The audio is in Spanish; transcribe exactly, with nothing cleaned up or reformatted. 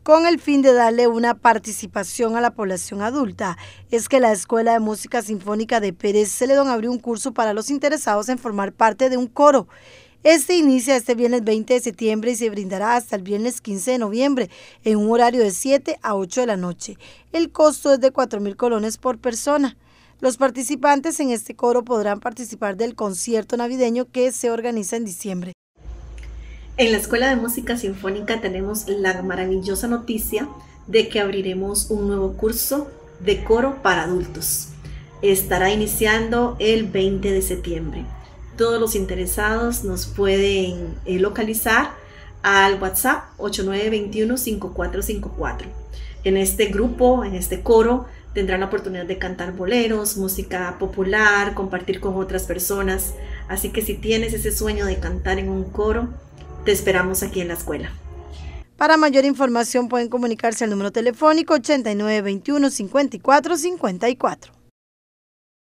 con el fin de darle una participación a la población adulta. Es que la Escuela de Música Sinfónica de Pérez Celedón abrió un curso para los interesados en formar parte de un coro. Este inicia este viernes veinte de septiembre y se brindará hasta el viernes quince de noviembre en un horario de siete a ocho de la noche. El costo es de cuatro mil colones por persona. Los participantes en este coro podrán participar del concierto navideño que se organiza en diciembre. En la Escuela de Música Sinfónica tenemos la maravillosa noticia de que abriremos un nuevo curso de coro para adultos. Estará iniciando el veinte de septiembre. Todos los interesados nos pueden eh, localizar al WhatsApp ocho nueve dos uno cinco cuatro cinco cuatro. En este grupo, en este coro, tendrán la oportunidad de cantar boleros, música popular, compartir con otras personas. Así que si tienes ese sueño de cantar en un coro, te esperamos aquí en la escuela. Para mayor información pueden comunicarse al número telefónico ochenta y nueve veintiuno cincuenta y cuatro cincuenta y cuatro.